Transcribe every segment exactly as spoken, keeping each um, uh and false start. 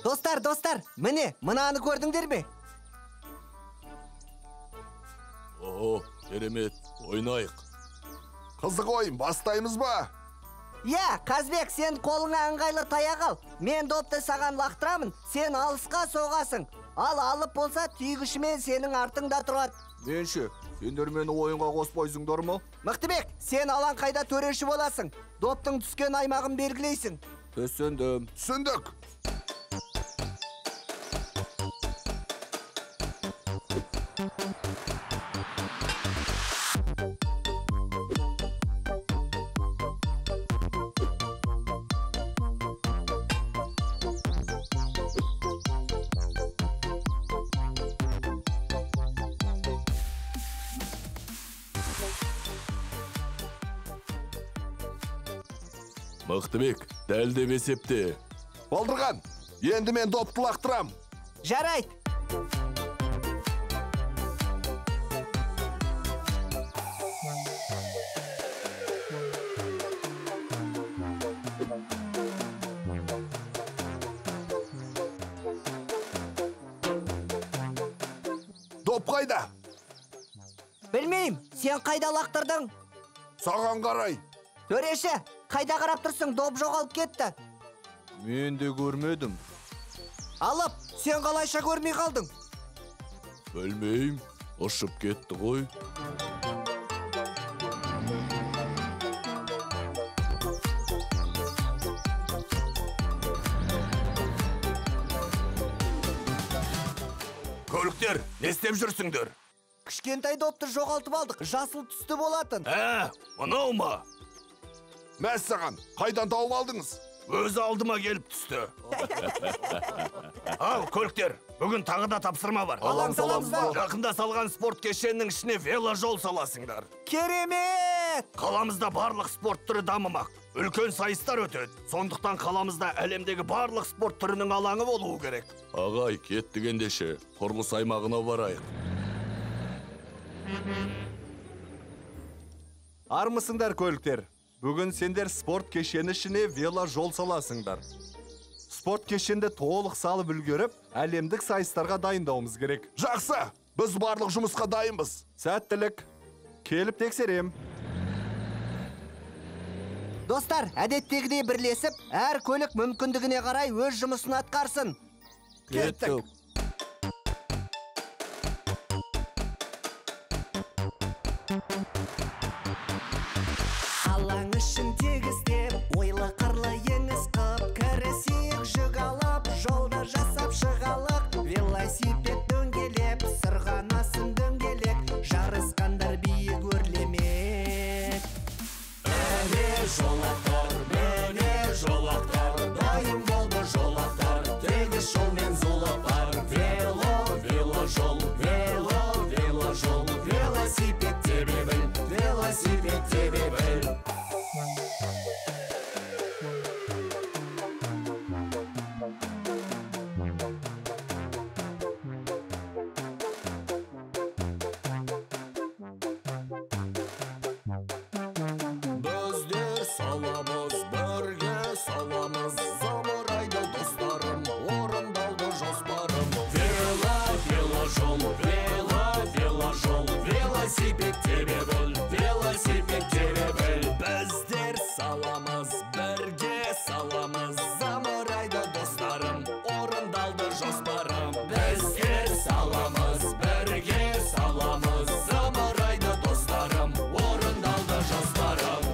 Достар, достар, міне, мынаны көрдіңдер ме? О, керемет, ойнайық. Қызық ойын, бастаймыз ба? Я, Қазбек, сен қолыңа ыңғайлы таяқ ал. Мен допты саған лақтырамын, сен алысқа соғасың. Ал алып болса, түйгішімен сенің артыңда тұрады. Менше, сендер мені ойынға қоспайсыңдар ма? Мықтыбек, сен алаңқайда төреші боласың. Доптың түскен аймағын белгілейсің. Түсіндім. Түсіндік. Мықтыбек, дәл деп есепте. Болдырған, енді мен допты лақтырам. Жарайт. Доп қайда? Білмейм, сен қайда лақтырдың? Саған қарай. Төреші, қайда қарап тұрсың, доп жоғалып кетті. Мен де көрмедім. Алып, сен қалайша көрмей қалдың? Білмейм, ұшып кетті ғой. Көліктер, не істеп жүрсіңдер? Кішкентай допты жоғалтып алдық, жасыл түсті болатын. Ә, мынау ма? Мәз саған, қайдан тауып алдыңыз? Өз алдыма келіп түсті. Ал, көліктер, бүгін тағы да тапсырма бар. Алаң саламыз ба? Жақында салған спорт кешенінің ішіне веложол саласыңдар. Керемет! Қаламызда барлық спорт түрі дамымақ. Үлкен сайыстар өтеді. Сондықтан қаламызда әлемдегі барлық спорт түрінің алаңы болуы керек. Ағай, кеттік ендеше, құрылыс аймағына барайық. Армысыңдар көліктер. Бүгін сендер спорт кешені ішіне веложол саласыңдар. Спорт кешенді толық салып үлгеріп, әлемдік сайыстарға дайындауымыз керек. Жақсы, біз барлық жұмысқа дайынбыз. Сәттілік. Келіп тексерем. Достар, әдеттегідей бірлесіп, әр көлік мүмкіндігіне қарай өз жұмысын атқарсын. Кеттік. Алаң үшін тегістеп, ойлы қырлы еңіс қып, кірісейік жүк алып, жолда жасап шығалық. Велосипед дөңгелеп, сырғанасын дөңгелек, жарысқандар биік өрлемек. Міне жолақтар, міне жолақтар, дайын болды жолақтар, тегіс жолмен зулатар. Вело, веложол, вело, веложол, велосипед тебе біл, велосипед тебе біл. Біздер саламыз, бірге саламыз, замырайды достарым, орындалды жоспарым. Вело, веложол, вело, веложол, велосипед тебе біл, велосипед тебе біл. Біздер саламыз, бірге саламыз, замырайды достарым, орындалды жоспарым. Біздер саламыз, бірге саламыз, замырайды достарым, орындалды жоспарым.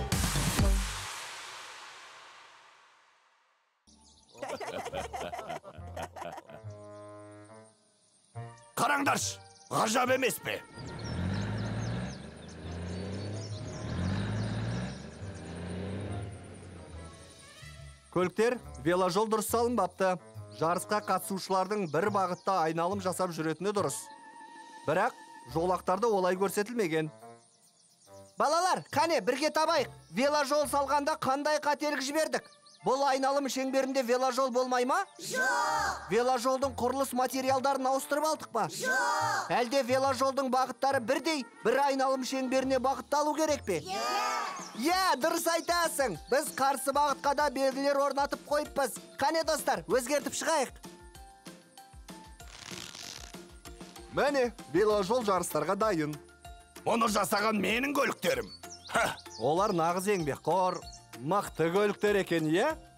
Қараңдарш, ғажап емес пе? Көліктер, веложол дұрыс салынбапты. Жарысқа қатысушылардың бір бағытта айналым жасап жүретіні дұрыс. Бірақ жолақтарда олай көрсетілмеген. Балалар, қане, бірге табайық. Веложол салғанда қандай қателік жібердік? Бұл айналым шеңберінде веложол болмай ма? Жоқ! Веложолдың құрылыс материалдарын ауыстырып алдық па? Жоқ! Әлде веложолдың бағыттары бірдей, бір айналым шеңберіне бағытталу керек пе? Иә, дұрыс айтасың. Біз қарсы бағытқа да белгілер орнатып қойыппыз. Қане достар, өзгертіп шығайық. Міне, веложол жарыстарға дайын. Оны жасаған менің көліктерім. Ха, Олар нағыз еңбекқор, мықты көліктер екен, иә?